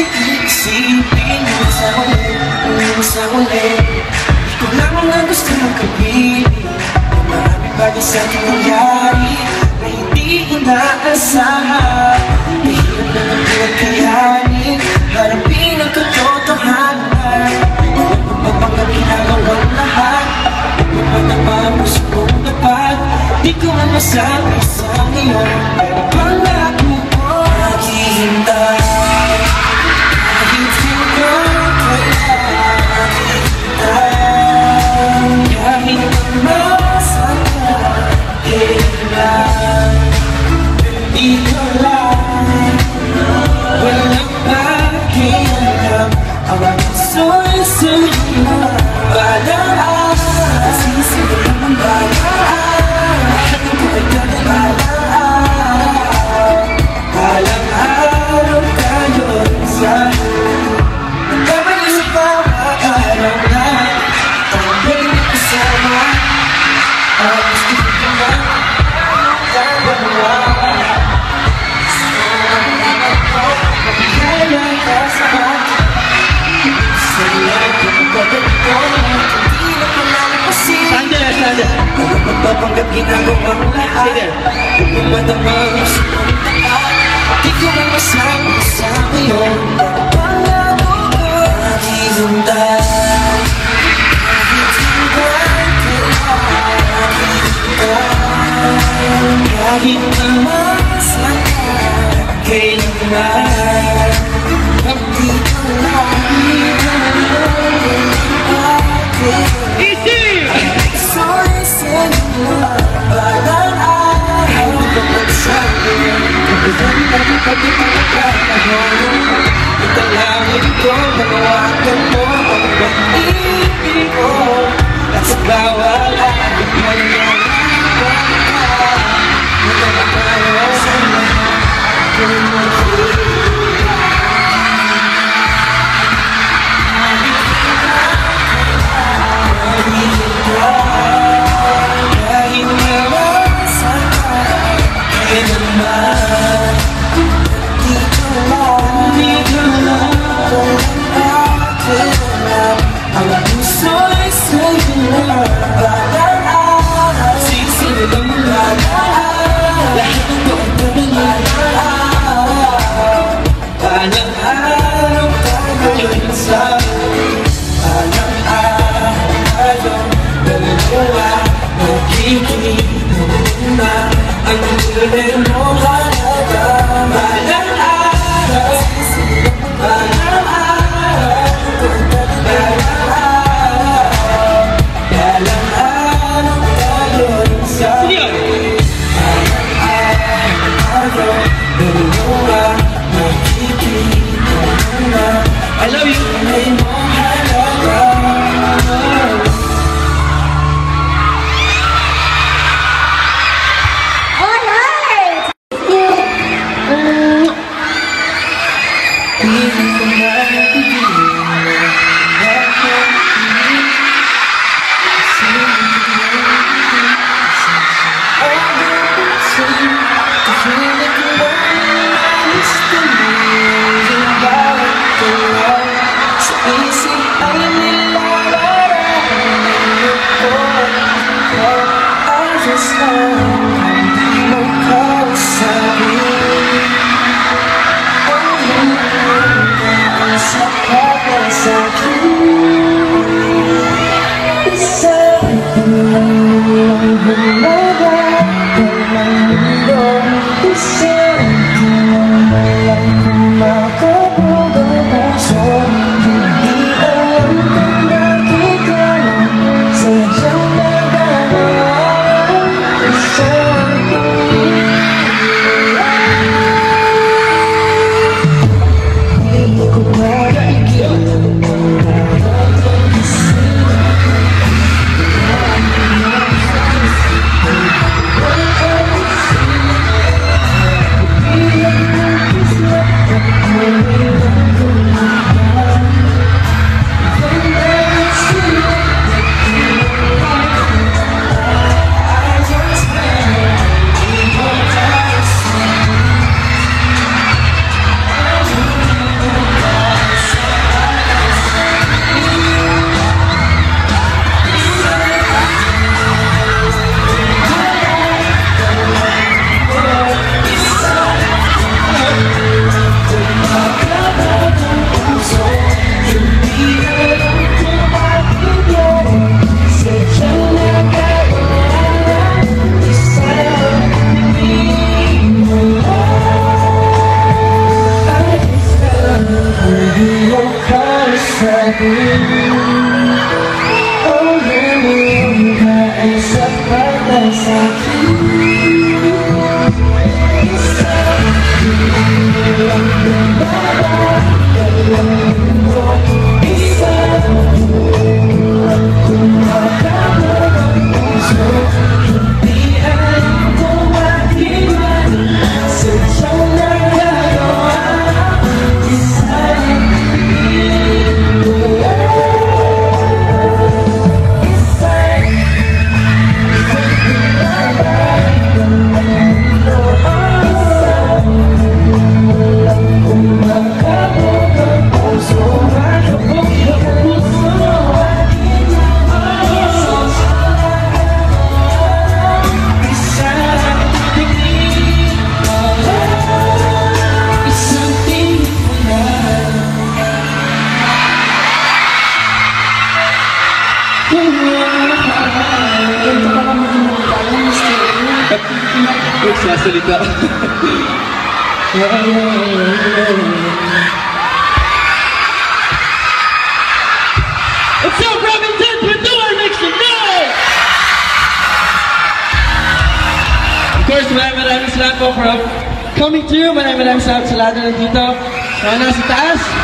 Isipin mo sa huli Di ko lamang ang gusto mong kapiling Maraming bagay sa ating nangyari Na hindi inaasahan Mahirap na ang pinagkayanin Harapin ang katotohanan Magpapanggap ginagawang lahat Magpatapa ang puso kong dapat Di ko na masabi sa iyo Pero pangako ko naghihintay Magpapanggap ginagawang lahat Kung madamang gusto kong takat Di ko na masabi sa ngayon Pangako ko naghihintay Kahit naman saan kailanman Hindi ko lang easy! Balang araw ko magsabi Kapag italangin ko Manawagan mo ang pag-ibig ko At sa bawal aking mangyayari Magkakatawa sa lahat Kung I love you. akin. Oh, meron ka ay sapat na sa'kin. Salita. It's so Remington Perdue makes the noise! Of course, maraming salamat po for coming through. Maraming salamat sa lahat na nandito. Sana sa taas.